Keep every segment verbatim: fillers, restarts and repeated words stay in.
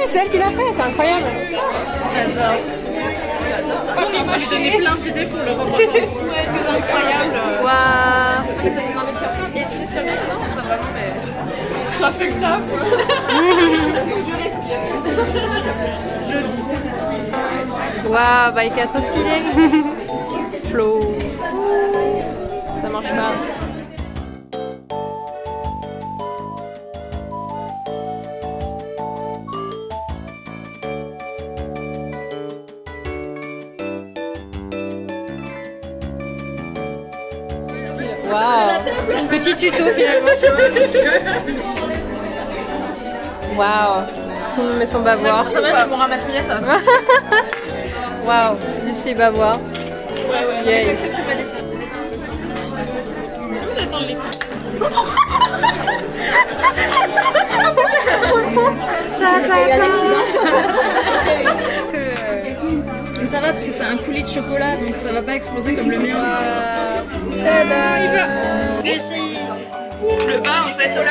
c'est elle qui l'a fait, c'est incroyable. J'adore. J'adore. On va lui donner plein d'idées pour le rendre plus incroyable. Waouh. Ça nous invite sur plein et juste comme ça, non? Enfin, vraiment, mais. Ça fait le taf. Je respire. Je vis. Waouh, bah il est trop stylé. Flo. Ça marche pas. Waouh. Petit tuto finalement. Waouh. Tout le monde met son bavoir. Ça va, j'ai mon ramasse-miettes. Waouh. Lucie bavoir. Ouais, ouais. Yeah. J'accepte ma décision. On attend les Mais ça va parce que c'est un coulis de chocolat donc ça va pas exploser comme le mien. Tada, il va. Le bas en fait.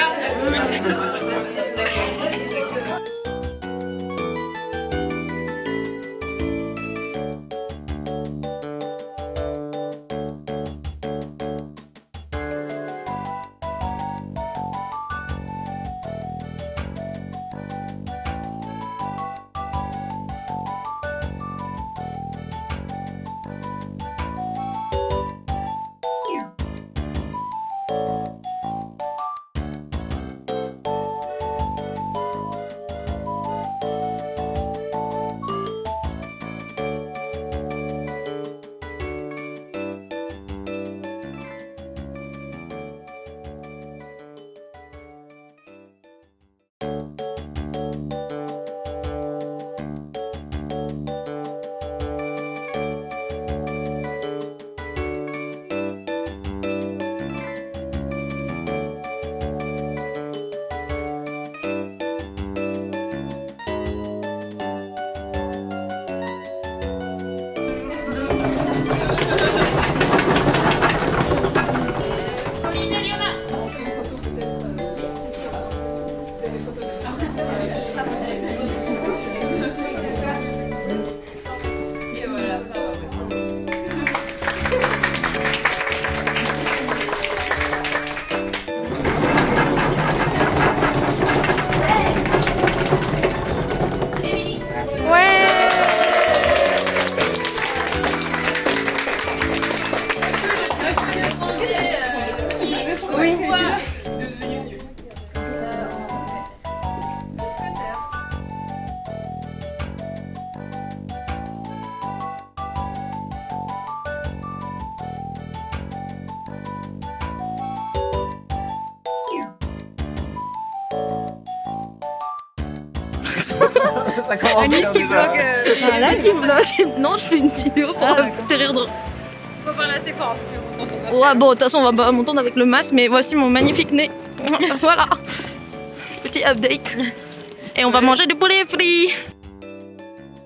Ça commence Anis qui vlog. Euh, Ah, là tu vlogs. Non, je fais une vidéo pour Ah, te rire de. faut parler assez fort si tu veux m'entendre. Ouais, bon, de toute façon, on va pas m'entendre avec le masque, mais voici mon magnifique nez. Voilà. Petit update. Et on va manger du poulet frit.